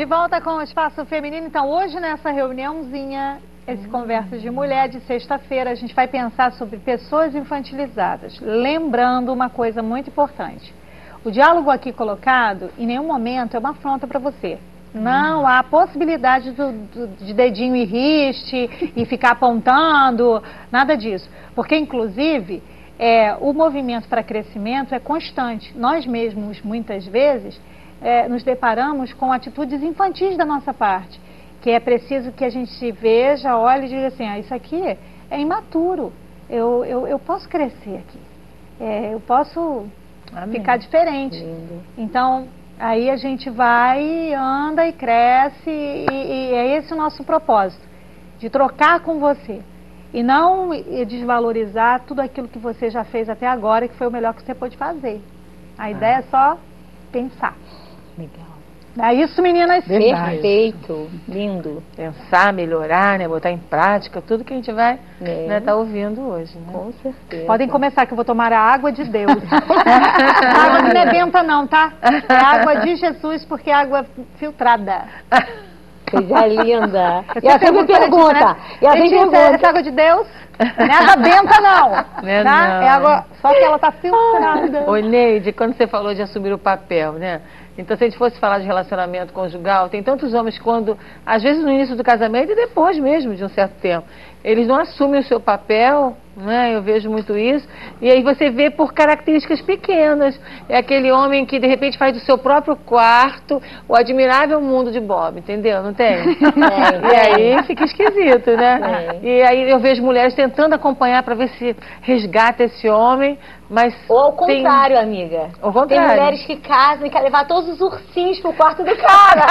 De volta com o Espaço Feminino. Então, hoje nessa reuniãozinha, esse Conversas de Mulher de sexta-feira, a gente vai pensar sobre pessoas infantilizadas. Lembrando uma coisa muito importante. O diálogo aqui colocado, em nenhum momento, é uma afronta para você. Não há possibilidade de dedinho e riste e ficar apontando, nada disso. Porque, inclusive, o movimento para crescimento é constante. Nós mesmos, muitas vezes, nos deparamos com atitudes infantis da nossa parte, que é preciso que a gente veja, olhe e diga assim, isso aqui é imaturo, eu posso crescer aqui, eu posso ficar diferente. Lindo. Então, aí a gente vai, anda e cresce, e é esse o nosso propósito, de trocar com você. E não desvalorizar tudo aquilo que você já fez até agora, que foi o melhor que você pôde fazer. A ideia é só pensar. Legal. É isso, meninas? Verdade. Perfeito. Lindo. Pensar, melhorar, né? Botar em prática tudo que a gente vai tá ouvindo hoje, né? Com certeza. Podem começar, que eu vou tomar a água de Deus. A água não é benta não, tá? É água de Jesus, porque é água filtrada. Coisa linda. E a sempre pergunta, né? E a gente pergunta, essa água de Deus? Não é água benta não, tá? Não. É água, só que ela tá filtrada. Ô Neide, quando você falou de assumir o papel, né? Então, se a gente fosse falar de relacionamento conjugal, tem tantos homens quando, às vezes no início do casamento e depois mesmo de um certo tempo, eles não assumem o seu papel, né? Eu vejo muito isso. E aí você vê por características pequenas. É aquele homem que de repente faz do seu próprio quarto o admirável mundo de Bob, entendeu? Não tem? E aí fica esquisito, né? E aí eu vejo mulheres tentando acompanhar para ver se resgata esse homem, mas... Ou ao contrário, amiga. Ao contrário. Tem mulheres que casam e querem levar todos os ursinhos pro quarto do cara.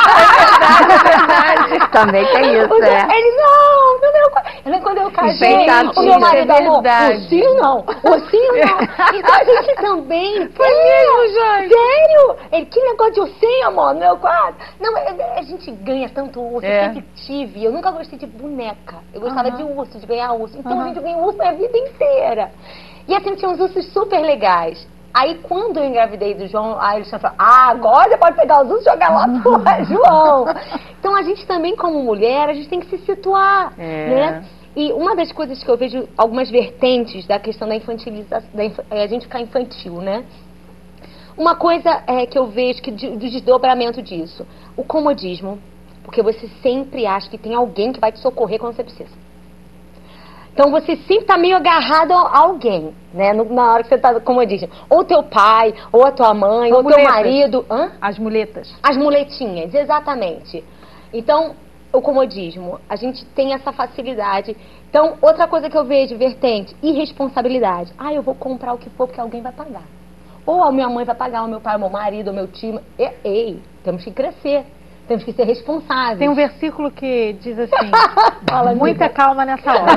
É verdade. Também tem isso, Ele, não, no meu quarto. Quando eu casei, o meu marido amor, ursinho não. Então a gente também... Foi mesmo, Jorge? Sério? Ele, que negócio de ursinho, amor, no meu quarto? Não, a gente ganha tanto urso. Eu sempre tive. Eu nunca gostei de boneca. Eu gostava de urso, de ganhar urso. Então a gente ganha urso a vida inteira. E assim, tinha uns ursos super legais. Aí, quando eu engravidei do João, aí eles falaram, agora você pode pegar os ursos e jogar lá pro João. Então, a gente também, como mulher, a gente tem que se situar, né? E uma das coisas que eu vejo, algumas vertentes da questão da infantilização, a gente ficar infantil, né? Uma coisa que eu vejo, do desdobramento disso, o comodismo, porque você sempre acha que tem alguém que vai te socorrer quando você precisa. Então você sempre está meio agarrado a alguém, né? Na hora que você está, como eu disse, ou teu pai, ou a tua mãe, ou teu marido. As muletas. As muletinhas, exatamente. Então, o comodismo, a gente tem essa facilidade. Então, outra coisa que eu vejo, vertente, irresponsabilidade. Eu vou comprar o que for porque alguém vai pagar. Ou a minha mãe vai pagar, ou meu pai, ou meu marido, ou meu tio. Ei, temos que crescer. Temos que ser responsáveis. Tem um versículo que diz assim, muita calma nessa hora.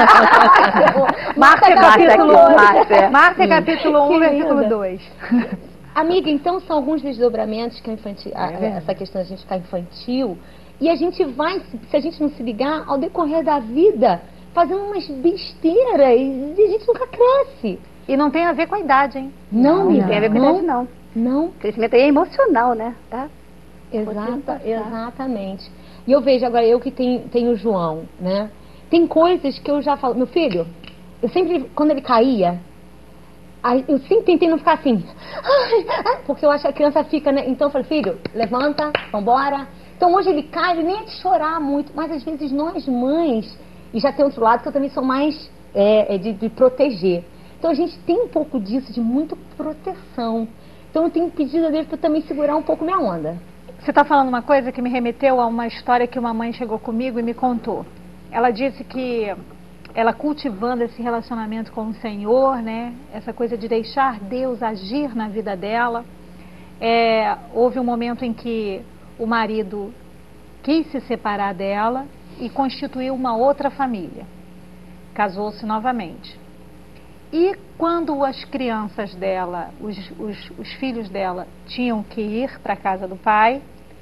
Marca capítulo 1, versículo 2. Amiga, então são alguns desdobramentos que essa questão de a gente ficar infantil. E a gente vai, se a gente não se ligar, ao decorrer da vida, fazendo umas besteiras e a gente nunca cresce. E não tem a ver com a idade, hein? Não, amiga. Não tem a ver com a idade, não. Não. O crescimento aí é emocional, né? Tá? Exatamente. E eu vejo agora, eu que tenho o João, né? Tem coisas que eu já falo, meu filho, eu sempre, quando ele caía, eu sempre tentei não ficar assim, porque eu acho que a criança fica, né? Então eu falei, filho, levanta, vambora. Então hoje ele cai, ele nem é de chorar muito, mas às vezes nós mães, e já tem outro lado que eu também sou mais de proteger. Então a gente tem um pouco disso, de muita proteção. Então eu tenho pedido a Deus para também segurar um pouco minha onda. Você está falando uma coisa que me remeteu a uma história que uma mãe chegou comigo e me contou. Ela disse que ela cultivando esse relacionamento com o Senhor, né? Essa coisa de deixar Deus agir na vida dela. Houve um momento em que o marido quis se separar dela e constituiu uma outra família. Casou-se novamente. E quando as crianças dela, os filhos dela, tinham que ir para a casa do pai,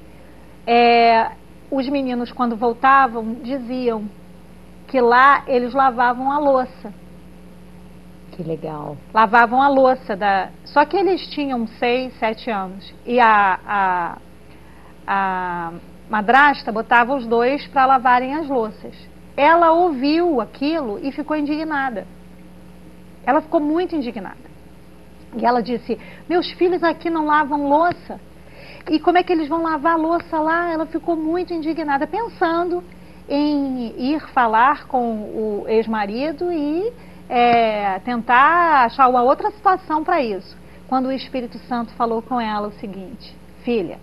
os meninos, quando voltavam, diziam que lá eles lavavam a louça. Que legal. Lavavam a louça. Só que eles tinham 6, 7 anos. E a a madrasta botava os dois para lavarem as louças. Ela ouviu aquilo e ficou indignada. Ela ficou muito indignada. E ela disse, meus filhos aqui não lavam louça. E como é que eles vão lavar a louça lá? Ela ficou muito indignada, pensando em ir falar com o ex-marido e tentar achar uma outra situação para isso. Quando o Espírito Santo falou com ela o seguinte, filha,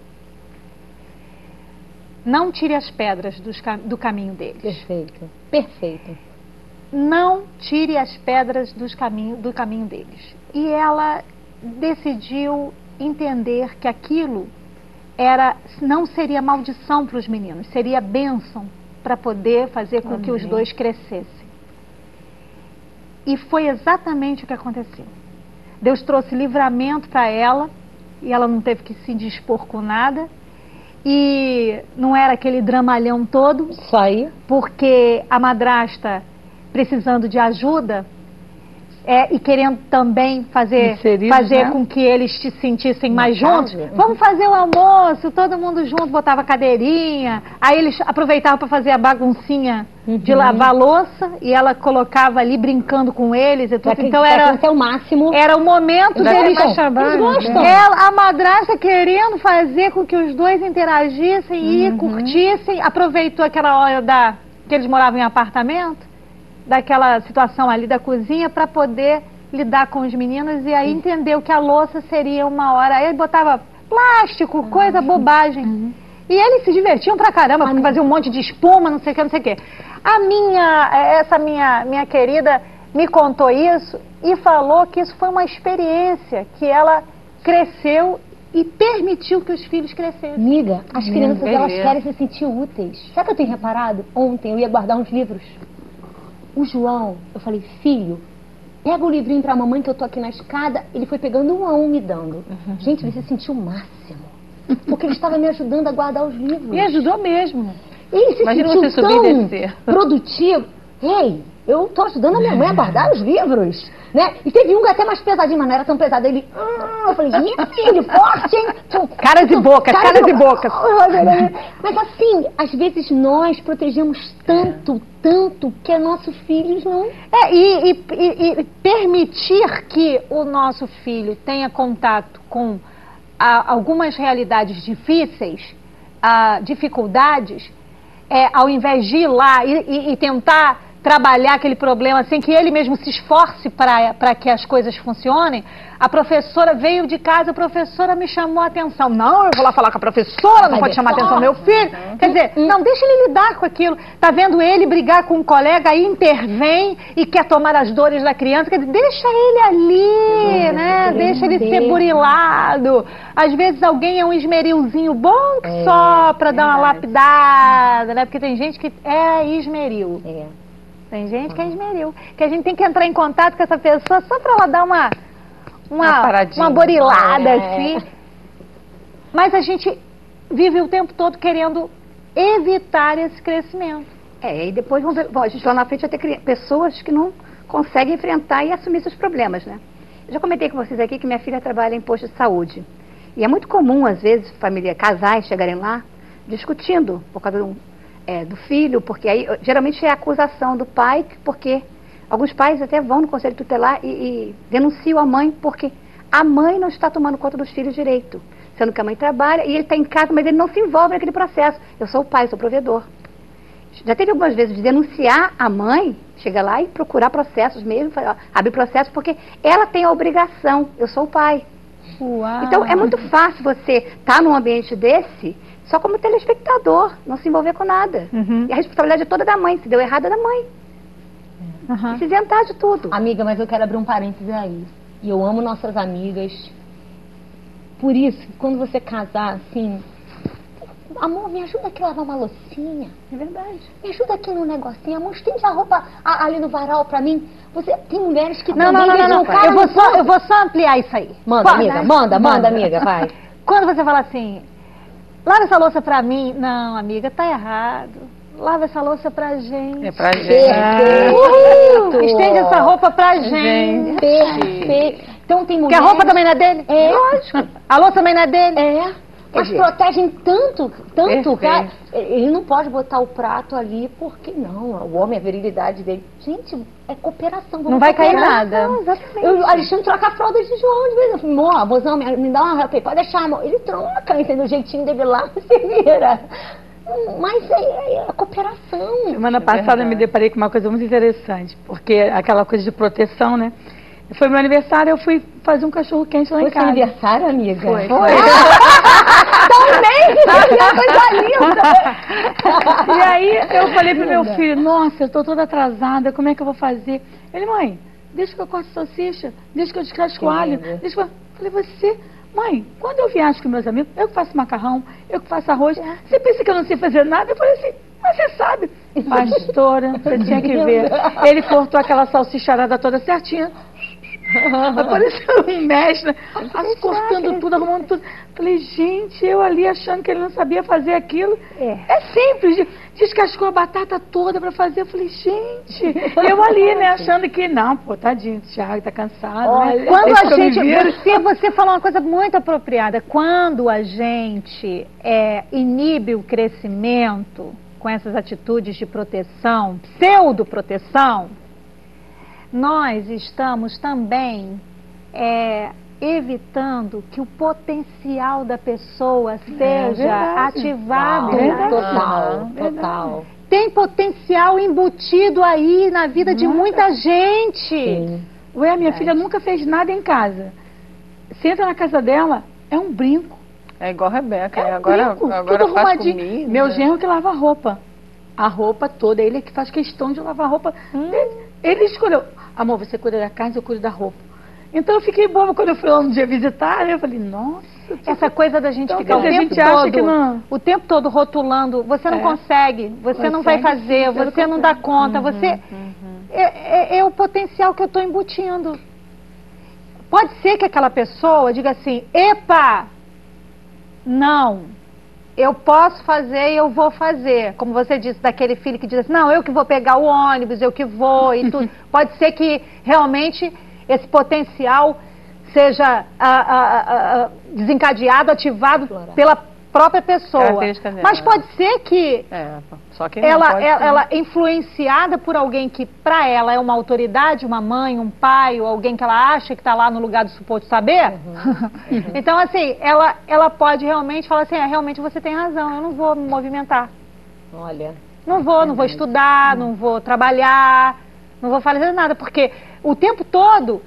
não tire as pedras do caminho deles. Perfeito, perfeito. Não tire as pedras do caminho deles. E ela decidiu entender que aquilo não seria maldição para os meninos, seria bênção para poder fazer com que os dois crescessem. E foi exatamente o que aconteceu. Deus trouxe livramento para ela e ela não teve que se dispor com nada. E não era aquele dramalhão todo. Isso aí. Porque a madrasta, precisando de ajuda, e querendo também fazer né? Com que eles se sentissem mais juntos. Vamos fazer o almoço, todo mundo junto, botava cadeirinha. Aí eles aproveitavam para fazer a baguncinha de lavar louça e ela colocava ali brincando com eles e tudo. Então era até o máximo. Era o momento deles. Eles gostam. A madrasta querendo fazer com que os dois interagissem e curtissem. Aproveitou aquela hora que eles moravam em apartamento, daquela situação ali da cozinha, para poder lidar com os meninos e aí entendeu que a louça seria uma hora. Aí ele botava plástico, coisa, bobagem. E eles se divertiam pra caramba, porque faziam um monte de espuma, não sei o que, não sei o que. Essa minha querida me contou isso e falou que isso foi uma experiência, que ela cresceu e permitiu que os filhos crescessem. Amiga, as crianças, elas querem se sentir úteis. Sabe o que eu tenho reparado? Ontem eu ia guardar uns livros. O João, eu falei, filho, pega o livrinho pra mamãe que eu tô aqui na escada. Ele foi pegando um me dando. Gente, ele se sentiu o máximo. Porque ele estava me ajudando a guardar os livros. E ajudou mesmo. Ele se sentiu tão produtivo. Ei, eu tô ajudando a minha mãe a guardar os livros. Né? E teve um até mais pesadinho, mas não era tão pesado. Ele, eu falei, filho, forte, hein? Caras e bocas. Mas assim, às vezes nós protegemos tanto que nossos filhos não... E permitir que o nosso filho tenha contato com algumas realidades difíceis, dificuldades, ao invés de ir lá e tentar trabalhar aquele problema sem que ele mesmo se esforce para que as coisas funcionem. A professora veio de casa, a professora me chamou a atenção. Não, eu vou lá falar com a professora, não pode chamar a atenção do meu filho. Quer dizer, não, deixa ele lidar com aquilo. Tá vendo ele brigar com um colega, aí intervém e quer tomar as dores da criança. Quer dizer, deixa ele ali, né? Deixa ele ser burilado. Às vezes alguém é um esmerilzinho bom que só para dar uma lapidada, né? Porque tem gente que é esmeril. Tem gente que é esmeril. Que a gente tem que entrar em contato com essa pessoa só para ela dar uma burilada, assim. Mas a gente vive o tempo todo querendo evitar esse crescimento. E depois vamos ver, a gente lá na frente vai ter pessoas que não conseguem enfrentar e assumir seus problemas, né? Eu já comentei com vocês aqui que minha filha trabalha em posto de saúde. E é muito comum, às vezes, casais chegarem lá discutindo por causa do filho, porque aí geralmente é a acusação do pai, porque alguns pais até vão no conselho tutelar e denunciam a mãe porque a mãe não está tomando conta dos filhos direito, sendo que a mãe trabalha e ele está em casa, mas ele não se envolve naquele processo. Eu sou o pai, sou o provedor. Já teve algumas vezes de denunciar a mãe, chegar lá e procurar processos mesmo, abrir processos, porque ela tem a obrigação, eu sou o pai. Uau. Então é muito fácil você estar num ambiente desse só como telespectador, não se envolver com nada. E a responsabilidade é toda da mãe, se deu errado é da mãe. E se isentar de tudo. Amiga, mas eu quero abrir um parênteses aí. E eu amo nossas amigas. Por isso, quando você casar, assim... Amor, me ajuda aqui a lavar uma loucinha. É verdade. Me ajuda aqui no negocinho. Amor, estende a roupa ali no varal pra mim. Tem mulheres que não. Eu vou só ampliar isso aí. Manda, amiga. Manda, amiga, vai. Quando você fala assim... Lava essa louça pra mim. Não, amiga, tá errado. Lava essa louça pra gente. É pra gente. Perfeito. Estende essa roupa pra gente. Perfeito. Então tem mulheres... Que a roupa também não é dele? Lógico. A louça também não é dele? Mas protegem tanto, cara. Ele não pode botar o prato ali, porque não, o homem, a virilidade dele. Gente, é cooperação. Não vai cair nada. Não, exatamente. O Alexandre troca a fralda de João, de vez em quando. Amor, mozão, me dá uma... Pode deixar, amor. Ele troca, entendeu? O jeitinho dele lá, você vira. Mas é a cooperação. Semana passada eu me deparei com uma coisa muito interessante, porque aquela coisa de proteção, né? Foi meu aniversário, eu fui fazer um cachorro quente lá em casa. Foi seu aniversário, amiga? Foi. Também! Coisa linda! E aí eu falei pro meu filho, nossa, eu tô toda atrasada, como é que eu vou fazer? Ele, mãe, deixa que eu corte salsicha, deixa que eu descasco alho, deixa que eu... Falei, você... Mãe, quando eu viajo com meus amigos, eu que faço macarrão, eu que faço arroz, você pensa que eu não sei fazer nada? Eu falei assim, mas você sabe. Pastora, você tinha que ver. Ele cortou aquela salsicharada toda certinha. Parecendo um mestre, cortando tudo, arrumando tudo. Falei, gente, eu ali achando que ele não sabia fazer aquilo. É simples, descascou a batata toda pra fazer. Eu falei, gente, eu ali, né, achando que não, pô, tadinho, o Thiago tá cansado, né? Quando a gente, você falou uma coisa muito apropriada, quando a gente inibe o crescimento com essas atitudes de proteção, pseudo-proteção, nós estamos também evitando que o potencial da pessoa seja ativado. Total. Tem potencial embutido aí na vida de muita gente. Ué, minha filha nunca fez nada em casa. Você entra na casa dela, é um brinco. É igual a Rebeca, agora faz comida. Meu genro que lava a roupa. A roupa toda, ele é que faz questão de lavar a roupa. Ele escolheu, amor, você cuida da casa, eu cuido da roupa. Então eu fiquei boba quando eu fui lá um dia visitar, eu falei, nossa... Essa coisa da gente ficar o tempo todo rotulando, você não consegue, você não vai fazer, você não dá conta, é o potencial que eu estou embutindo. Pode ser que aquela pessoa diga assim, epa, não, eu posso fazer e eu vou fazer. Como você disse, daquele filho que diz assim, não, eu que vou pegar o ônibus, eu que vou e tudo. Pode ser que realmente esse potencial seja desencadeado, ativado pela própria pessoa. Mas pode ser que só que ela influenciada por alguém que para ela é uma autoridade, uma mãe, um pai, ou alguém que ela acha que está lá no lugar do suposto saber. Então, assim, ela pode realmente falar assim, realmente você tem razão, eu não vou me movimentar. Olha. Não vou estudar, não vou trabalhar, não vou fazer nada, porque o tempo todo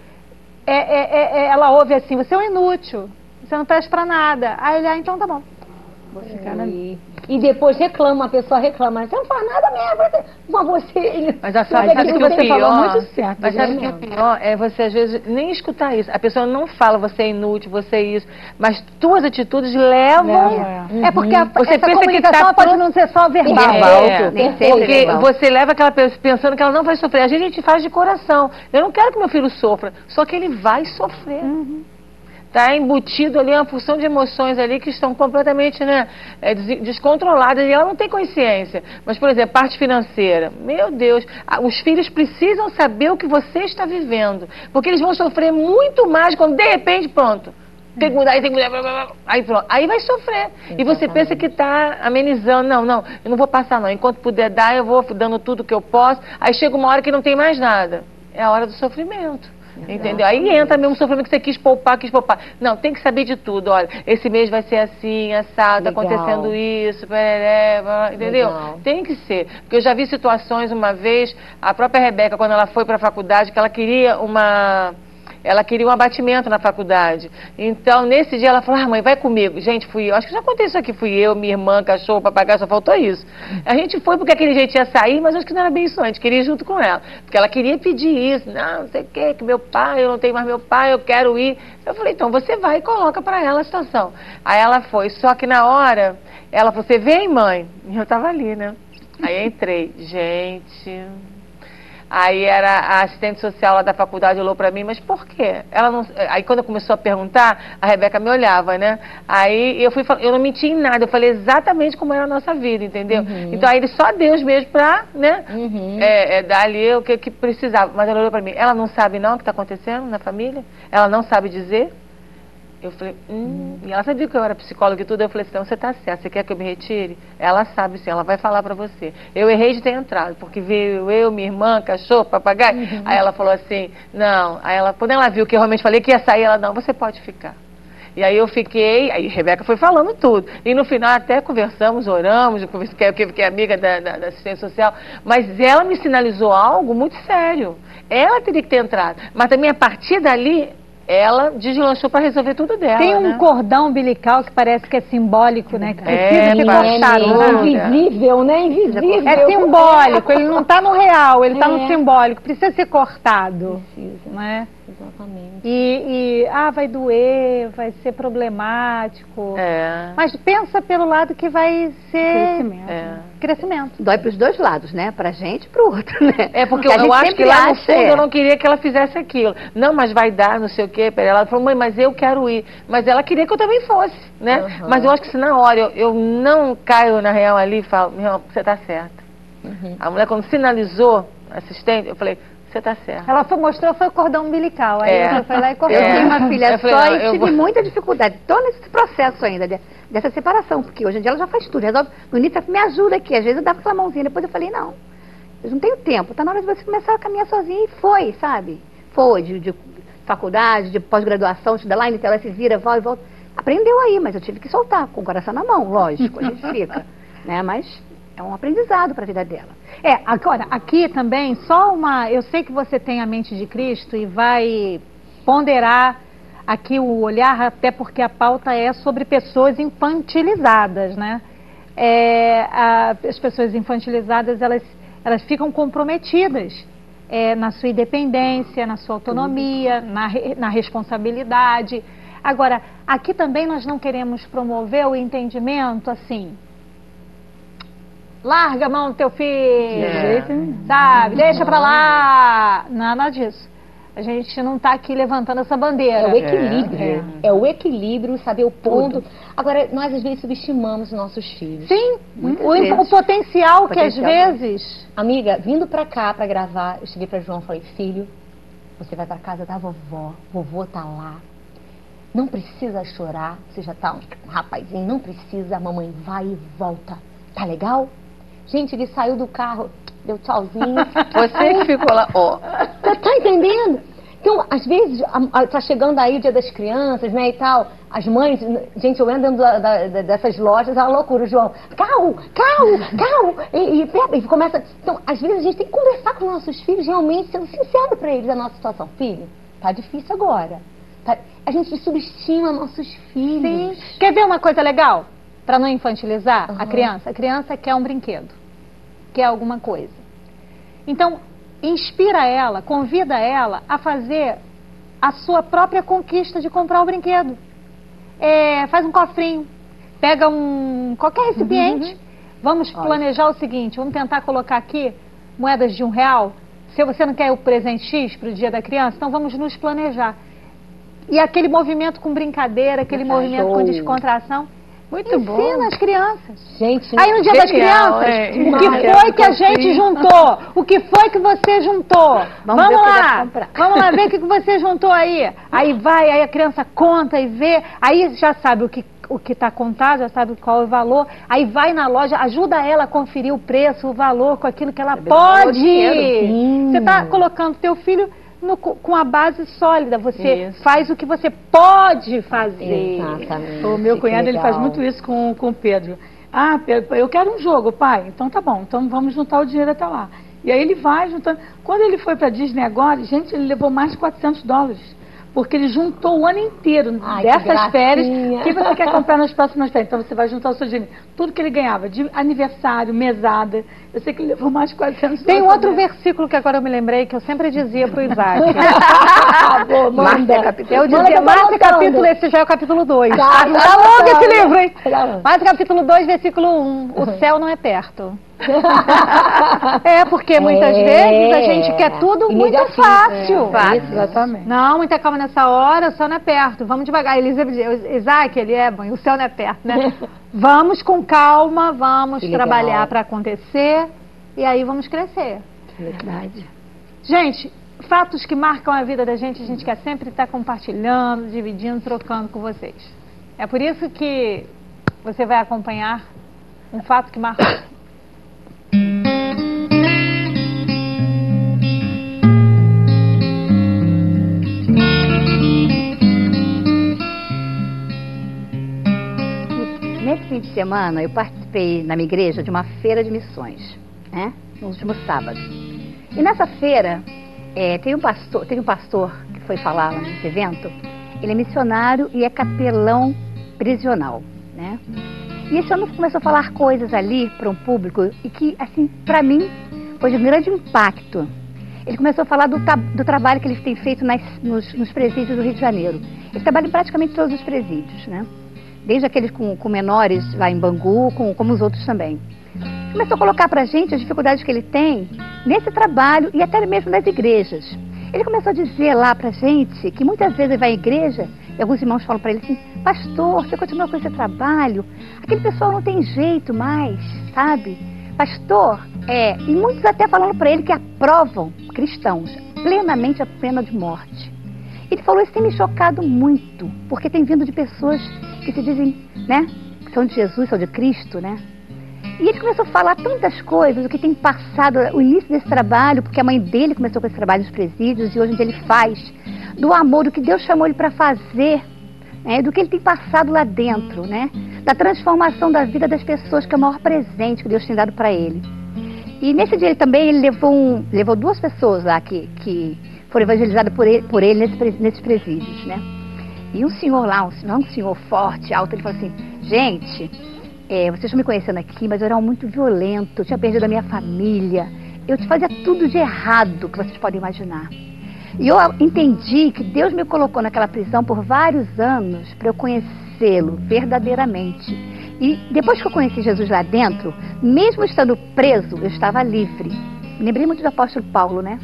ela ouve assim, você é um inútil, você não presta pra nada. Aí ele, então tá bom. Vou ficar na minha. E depois reclama, a pessoa reclama, você não faz nada mesmo, mas você... Mas sabe que o pior, muito certo, mas sabe que o pior é você às vezes nem escutar isso. A pessoa não fala, você é inútil, você é isso, mas tuas atitudes levam... É porque você essa pensa comunicação que pode não ser só verbal. Porque você leva aquela pessoa pensando que ela não vai sofrer. A gente faz de coração. Eu não quero que meu filho sofra, só que ele vai sofrer. Está embutido ali uma porção de emoções ali que estão completamente descontroladas e ela não tem consciência. Mas, por exemplo, parte financeira. Meu Deus, os filhos precisam saber o que você está vivendo. Porque eles vão sofrer muito mais quando, de repente, pronto. Tem que mudar, aí pronto. Aí vai sofrer. Exatamente. E você pensa que está amenizando. Não, eu não vou passar não. Enquanto puder dar, eu vou dando tudo que eu posso. Aí chega uma hora que não tem mais nada. É a hora do sofrimento. Entendeu? Aí entra mesmo o sofrimento que você quis poupar. Não, tem que saber de tudo. Olha, esse mês vai ser assim, assado, tá acontecendo isso, entendeu? Legal. Tem que ser. Porque eu já vi situações uma vez, a própria Rebeca, quando ela foi para a faculdade, que ela queria um abatimento na faculdade. Então, nesse dia, ela falou, mãe, vai comigo. Gente, acho que já aconteceu isso aqui, fui eu, minha irmã, cachorro, papagaio, só faltou isso. A gente foi porque aquele jeito ia sair, mas acho que não era bem isso, a gente queria ir junto com ela. Porque ela queria pedir isso, não sei o que meu pai, eu não tenho mais meu pai, eu quero ir. Eu falei, então você vai e coloca pra ela a situação. Aí ela foi, só que na hora, ela falou, você vem, mãe? E eu tava ali, né? Aí eu entrei, gente... Aí a assistente social lá da faculdade olhou pra mim, mas por quê? Ela não... Aí quando eu começou a perguntar, a Rebeca me olhava, né? Aí eu não menti em nada, eu falei exatamente como era a nossa vida, entendeu? Então aí só Deus mesmo pra, né? Dar ali o que precisava. Mas ela olhou pra mim, ela não sabe não o que tá acontecendo na família? Ela não sabe dizer? Eu falei, E ela sabia que eu era psicóloga e tudo. Eu falei assim, então você tá certo, você quer que eu me retire? Ela sabe sim, ela vai falar pra você. Eu errei de ter entrado, porque veio eu, minha irmã, cachorro, papagaio. Aí ela falou assim, não. Aí ela, quando ela viu que eu realmente falei que ia sair, ela, não, você pode ficar. E aí eu fiquei, aí a Rebeca foi falando tudo. E no final até conversamos, oramos, que é amiga da assistência social, mas ela me sinalizou algo muito sério. Ela teria que ter entrado. Mas também a partir dali, ela deslanchou para resolver tudo dela. Tem um cordão umbilical que parece que é simbólico, né? Que precisa ser cortado. Invisível, né? Invisível. É simbólico, ele não está no real, ele está no simbólico. Precisa ser cortado. Precisa. Né? Exatamente. Vai doer, vai ser problemático. Mas pensa pelo lado que vai ser crescimento. Dói para os dois lados, né? Pra gente e pro outro, né? Porque eu acho que lá no fundo eu não queria que ela fizesse aquilo. Não, mas vai dar, não sei o quê. Ela falou, mãe, mas eu quero ir. Mas ela queria que eu também fosse, né? Mas eu acho que se na hora eu não caio na real ali e falo, meu, você tá certa. A mulher quando sinalizou, assistente, eu falei, você tá certo. Ela mostrou, foi o cordão umbilical. Aí ela foi lá e cortou. Eu tenho uma filha só e tive muita dificuldade. Estou nesse processo ainda, dessa separação, porque hoje em dia ela já faz tudo. Resolve, no início, me ajuda aqui. Às vezes eu dava aquela mãozinha, depois eu falei, não, eu não tenho tempo. Tá na hora de você começar a caminhar sozinha. E foi, sabe? Foi, de faculdade, de pós-graduação, estuda lá, ela se vira, volta e volta. Aprendeu aí, mas eu tive que soltar, com o coração na mão, lógico, a gente fica. Né? Mas é um aprendizado para a vida dela. Agora, aqui também, eu sei que você tem a mente de Cristo e vai ponderar aqui o olhar, até porque a pauta é sobre pessoas infantilizadas, né? As pessoas infantilizadas, elas ficam comprometidas na sua independência, na sua autonomia, na responsabilidade. Agora, aqui também nós não queremos promover o entendimento, assim, larga a mão do teu filho, sabe? Deixa pra lá. Nada disso. A gente não está aqui levantando essa bandeira. É o equilíbrio. É o equilíbrio, saber o ponto. Tudo. Agora, nós às vezes subestimamos nossos filhos. Sim, o potencial que às vezes... Amiga, vindo pra cá pra gravar, eu cheguei pra João e falei, filho, você vai pra casa da vovó, vovô tá lá. Não precisa chorar, você já tá um rapazinho, não precisa, a mamãe vai e volta. Tá legal? Gente, ele saiu do carro, deu tchauzinho. Você que ficou lá, ó. Tá entendendo? Então, às vezes, tá chegando aí o Dia das Crianças, né, e tal. As mães, gente, eu entro dentro dessas lojas, é uma loucura, João. Carro! E começa... Então, às vezes, a gente tem que conversar com os nossos filhos, realmente, sendo sincero pra eles a nossa situação. Filho, tá difícil agora. A gente subestima nossos filhos. Sim. Quer ver uma coisa legal? Para não infantilizar a criança. A criança quer um brinquedo, quer alguma coisa. Então, inspira ela, convida ela a fazer a sua própria conquista de comprar o brinquedo. Faz um cofrinho, pega qualquer recipiente. Vamos planejar o seguinte, vamos tentar colocar aqui moedas de R$1. Se você não quer o presente X para o dia da criança, então vamos nos planejar. E aquele movimento com brincadeira, aquele movimento com descontração. Muito bom. Ensina as crianças. Gente, aí no Dia das Crianças, o que foi que a gente juntou? O que foi que você juntou? Vamos lá ver o que você juntou aí. Aí a criança conta e vê, aí já sabe o que está contado, já sabe qual é o valor. Aí vai na loja, ajuda ela a conferir o preço, o valor, com aquilo que ela pode. Você está colocando teu filho com a base sólida, você faz o que você pode fazer. Exatamente. O meu cunhado, ele faz muito isso com o Pedro. Ah, Pedro, eu quero um jogo, pai. Então tá bom, então vamos juntar o dinheiro até lá. E aí ele vai juntando. Quando ele foi pra Disney agora, gente, ele levou mais de $400. Porque ele juntou o ano inteiro dessas férias. O que você quer comprar nas próximas férias? Então você vai juntar o seu dinheiro. Tudo que ele ganhava, de aniversário, mesada. Eu sei que ele levou mais de $400. Tem outro versículo que agora eu me lembrei, que eu sempre dizia pro Isaac. Eu dizia, Márcia capítulo, esse já é o capítulo 2. Tá longo esse livro, hein? Márcia capítulo 2, versículo 1. O céu não é perto. Porque muitas vezes a gente quer tudo muito fácil. Exatamente. Não, muita calma nessa hora, o céu não é perto. Vamos devagar. Isaac, mãe, o céu não é perto, né? Vamos com calma, vamos trabalhar para acontecer e aí vamos crescer. Verdade. Gente, fatos que marcam a vida da gente, a gente quer sempre estar compartilhando, dividindo, trocando com vocês. É por isso que você vai acompanhar um fato que marcou. Nesse fim de semana, eu participei na minha igreja de uma feira de missões, né? No último sábado. E nessa feira, tem um pastor que foi falar lá nesse evento. Ele é missionário e é capelão prisional, né? E esse homem começou a falar coisas ali para um público e que, assim, para mim, foi de um grande impacto. Ele começou a falar do trabalho que ele tem feito nos presídios do Rio de Janeiro. Ele trabalha em praticamente todos os presídios, né? Desde aqueles com menores lá em Bangu, como os outros também. Começou a colocar pra gente as dificuldades que ele tem nesse trabalho e até mesmo nas igrejas. Ele começou a dizer lá pra gente que muitas vezes ele vai à igreja e alguns irmãos falam pra ele assim: pastor, você continua com esse trabalho? Aquele pessoal não tem jeito mais, sabe? Pastor, e muitos até falando pra ele que aprovam cristãos plenamente a pena de morte. Ele falou: isso tem me chocado muito, porque tem vindo de pessoas que se dizem, né, que são de Jesus, são de Cristo, né? E ele começou a falar tantas coisas, o que tem passado, o início desse trabalho, porque a mãe dele começou com esse trabalho nos presídios e hoje em dia ele faz, do amor, do que Deus chamou ele para fazer, né, do que ele tem passado lá dentro, né, da transformação da vida das pessoas, que é o maior presente que Deus tem dado para ele. E nesse dia ele levou duas pessoas lá que foram evangelizadas por ele nesses presídios, né? E um senhor lá, um senhor forte, alto, ele falou assim: gente, vocês estão me conhecendo aqui, mas eu era muito violento, eu tinha perdido a minha família, eu fazia tudo de errado que vocês podem imaginar. E eu entendi que Deus me colocou naquela prisão por vários anos para eu conhecê-lo verdadeiramente. E depois que eu conheci Jesus lá dentro, mesmo estando preso, eu estava livre. Me lembrei muito do apóstolo Paulo, né?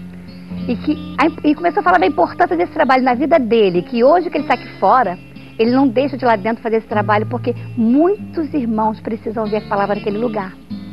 E começou a falar da importância desse trabalho na vida dele, que hoje que ele está aqui fora, ele não deixa de lá dentro fazer esse trabalho, porque muitos irmãos precisam ouvir a palavra naquele lugar.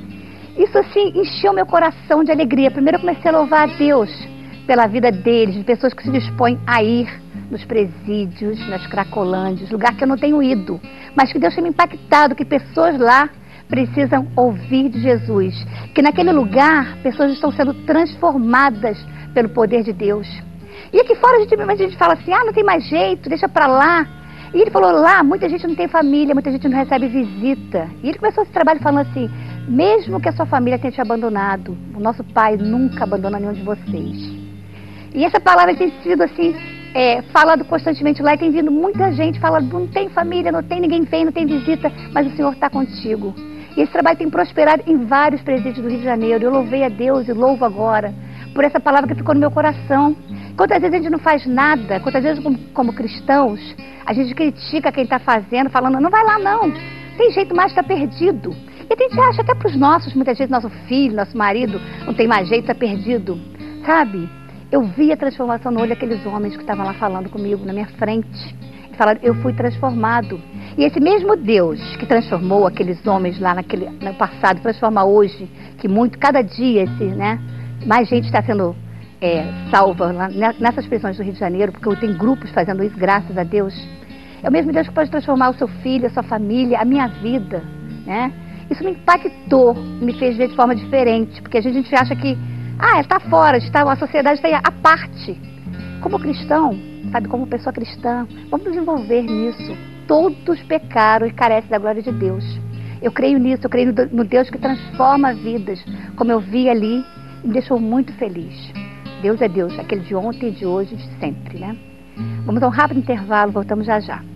Isso, assim, encheu meu coração de alegria. Primeiro eu comecei a louvar a Deus pela vida deles, de pessoas que se dispõem a ir nos presídios, nas cracolândias, lugar que eu não tenho ido, mas que Deus tem me impactado, que pessoas lá precisam ouvir de Jesus, que naquele lugar pessoas estão sendo transformadas pelo poder de Deus. E aqui fora a gente fala assim: não tem mais jeito, deixa pra lá. E ele falou: lá muita gente não tem família, muita gente não recebe visita. E ele começou esse trabalho falando assim: mesmo que a sua família tenha te abandonado, o nosso Pai nunca abandona nenhum de vocês. E essa palavra tem sido assim, falado constantemente lá, e tem vindo muita gente falando: não tem família, não tem ninguém vem, não tem visita, mas o Senhor está contigo. E esse trabalho tem prosperado em vários presídios do Rio de Janeiro. Eu louvei a Deus e louvo agora por essa palavra que ficou no meu coração. Quantas vezes a gente não faz nada, quantas vezes como cristãos, a gente critica quem está fazendo, falando: não vai lá não, tem jeito mais, está perdido. E a gente acha até para os nossos, muitas vezes nosso filho, nosso marido, não tem mais jeito, está perdido. Sabe, eu vi a transformação no olho daqueles homens que estavam lá falando comigo, na minha frente. Eles falaram: eu fui transformado. E esse mesmo Deus que transformou aqueles homens lá no passado, transforma hoje, que cada dia mais gente está sendo salva lá, nessas prisões do Rio de Janeiro, porque tem grupos fazendo isso, graças a Deus. É o mesmo Deus que pode transformar o seu filho, a sua família, a minha vida, né? Isso me impactou, me fez ver de forma diferente, porque a gente acha que está fora, a sociedade está à parte. Como cristão, sabe, como pessoa cristã, vamos nos envolver nisso. Todos pecaram e carecem da glória de Deus. Eu creio nisso, eu creio no Deus que transforma vidas, como eu vi ali, e me deixou muito feliz. Deus é Deus, aquele de ontem, de hoje e de sempre, né? Vamos a um rápido intervalo, voltamos já já.